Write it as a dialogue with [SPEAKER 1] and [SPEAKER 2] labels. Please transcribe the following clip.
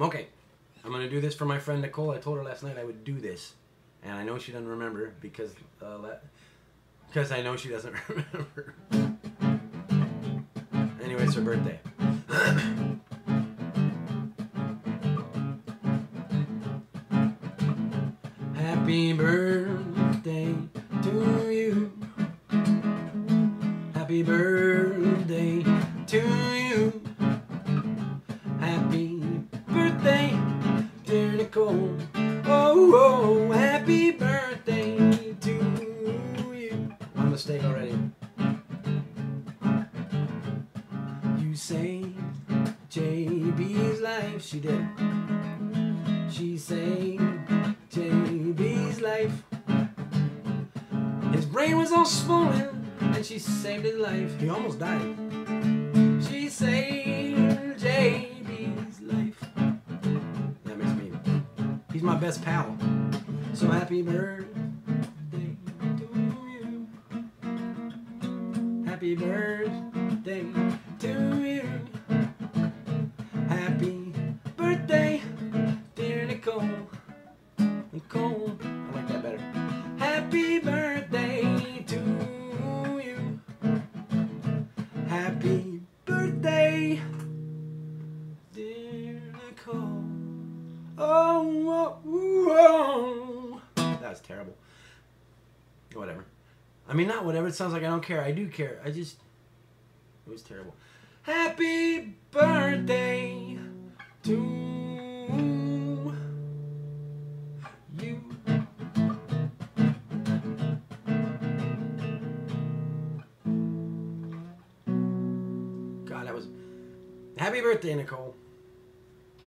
[SPEAKER 1] Okay. I'm going to do this for my friend Nicole. I told her last night I would do this. And I know she doesn't remember because I know she doesn't remember. Anyway, it's her birthday. Happy birthday to you. Happy birthday to you. Happy birthday, dear Nicole. Oh, oh, happy birthday to you. One mistake already. You saved JB's life. She did. She saved JB's life. His brain was all swollen, and she saved his life. He almost died. She saved JB's life. That makes me. He's my best pal. So happy birthday to you. Happy birthday to you. Happy birthday, dear Nicole. Nicole, I like that better. Happy birthday to you. Happy birthday, dear Nicole. Oh, oh, oh. That was terrible. Whatever. I mean, not whatever. It sounds like I don't care. I do care. It was terrible. Happy birthday to you. God, that was... Happy birthday, Nicole.